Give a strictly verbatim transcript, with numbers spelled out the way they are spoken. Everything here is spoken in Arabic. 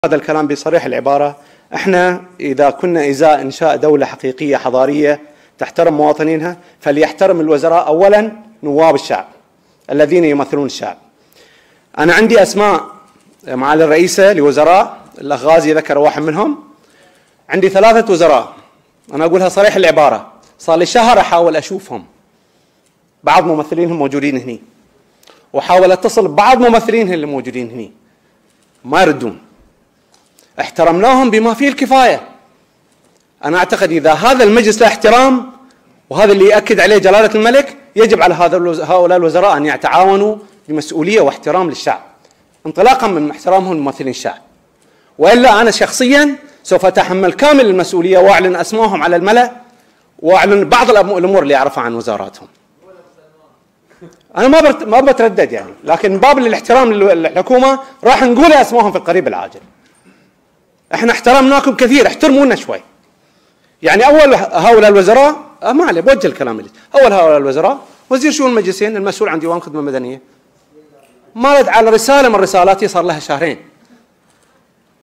هذا الكلام بصريح العبارة. احنا إذا كنا إزاء إنشاء دولة حقيقية حضارية تحترم مواطنينها، فليحترم الوزراء أولا نواب الشعب الذين يمثلون الشعب. أنا عندي أسماء معالي الرئيسة لوزراء، الأخ غازي ذكر واحد منهم. عندي ثلاثة وزراء أنا أقولها صريح العبارة، صار لي شهر أحاول أشوفهم، بعض ممثلينهم موجودين هني، وحاول أتصل ببعض ممثلينهم اللي موجودين هني ما يردون. احترمناهم بما فيه الكفاية. أنا أعتقد إذا هذا المجلس له احترام، وهذا اللي يأكد عليه جلالة الملك، يجب على هؤلاء الوزراء أن يتعاونوا بمسؤولية واحترام للشعب، انطلاقا من احترامهم لممثلين الشعب. وإلا أنا شخصيا سوف أتحمل كامل المسؤولية وأعلن أسمائهم على الملأ، وأعلن بعض الأمور اللي أعرفها عن وزاراتهم. أنا ما ما بتردد يعني، لكن باب الاحترام للحكومة راح نقول أسمائهم في القريب العاجل. احنا احترمناكم كثير، احترمونا شوي. يعني اول هؤلاء الوزراء أه ما عليه بوجه الكلام اللي اول هؤلاء الوزراء وزير شؤون المجلسين المسؤول عن ديوان خدمه مدنيه ما رد على رساله من رسالاتي صار لها شهرين.